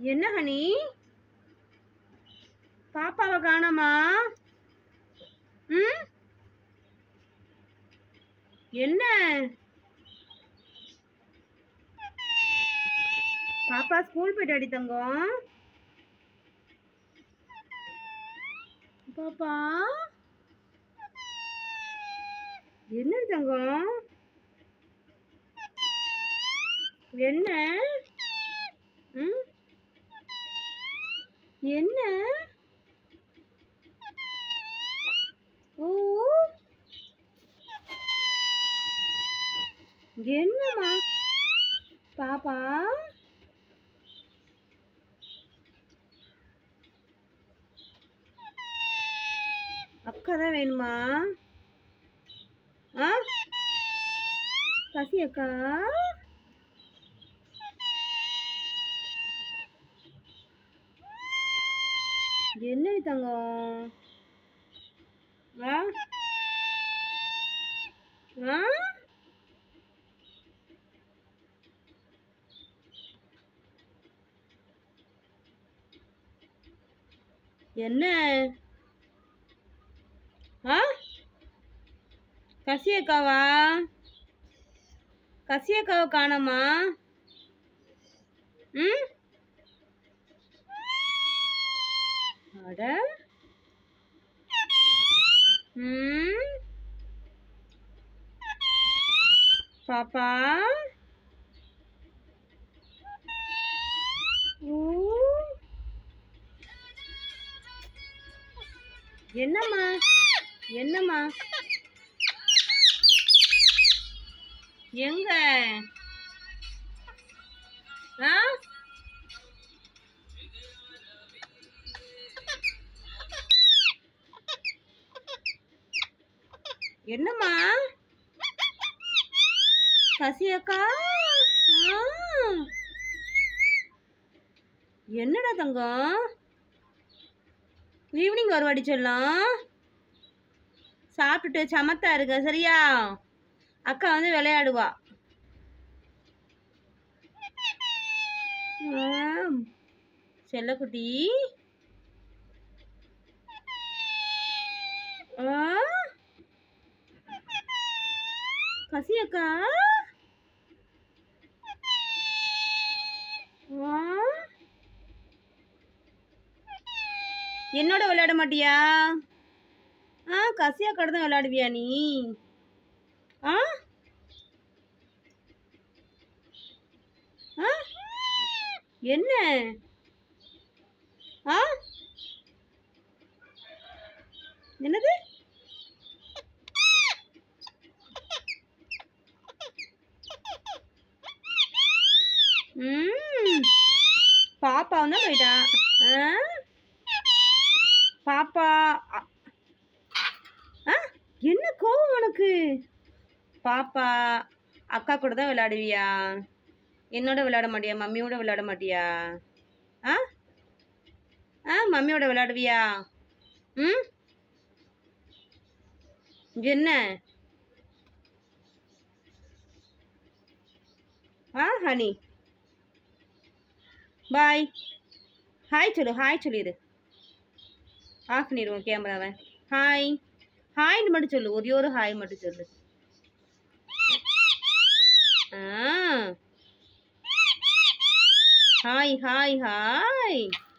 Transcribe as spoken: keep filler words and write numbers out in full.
என்ன ஹனி பாப்பாவை காணோமா? ம் என்ன பாப்பா ஸ்கூல் போயிட்டு அடி தங்கம். பாப்பா என்ன தங்கம் என்ன? ம் என்ன? ஓ என்னம்மா பாப்பா? அக்கா தான் வேணுமா? ஆ பசி அக்கா? என்ன தங்கம்? ஆ ஆ என்ன? ஆ கசியக்காவா? கசியக்காவை காணோமா? ம் அட ம் பாப்பா ஊ என்னம்மா என்னம்மா எங்க? ஆ என்னம்மா கசியக்கா? ஆ என்னடா தங்கம் ஈவினிங் வருவாடி சொல்லலாம். சாப்பிட்டுட்டு சமத்தா இருக்க சரியா? அக்கா வந்து விளையாடுவா. செல்லக்குட்டி கசியக்கா என்னோட விளையாட மாட்டியா? ஆ கசியக்கா தான் விளையாடுவியா நீ? ஆ ஆ என்ன? ஆ என்னது? ம் பாப்பா வந்து போயிட்டா. பாப்பா ஆ என்ன கோவம் உனக்கு? பாப்பா அக்கா கூட தான் விளையாடுவியா? என்னோட விளையாட மாட்டியா? மம்மியோட விளையாட மாட்டியா? ஆ ஆ மம்மியோட விளையாடுவியா? ம் என்ன? ஆ ஹனி பாய் ஹாய் சொல்லு. ஹாய் சொல்லிடு. ஆஃப் பண்ணிடுவோம் கேமராவை. ஹாய் ஹாய்னு மட்டும் சொல்லு. ஒரே ஒரு ஹாய் மட்டும் சொல்லு. ஆ ஹாய் ஹாய் ஹாய்